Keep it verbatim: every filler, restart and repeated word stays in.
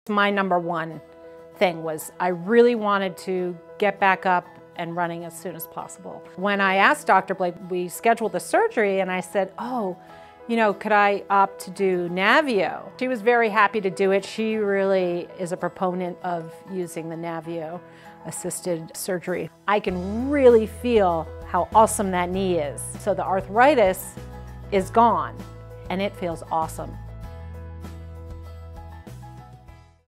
My number one thing was I really wanted to get back up and running as soon as possible. When I asked Doctor Blake, we scheduled the surgery, and I said, oh, you know, could I opt to do NAVIO? She was very happy to do it. She really is a proponent of using the NAVIO assisted surgery. I can really feel how awesome that knee is. So the arthritis is gone, and it feels awesome.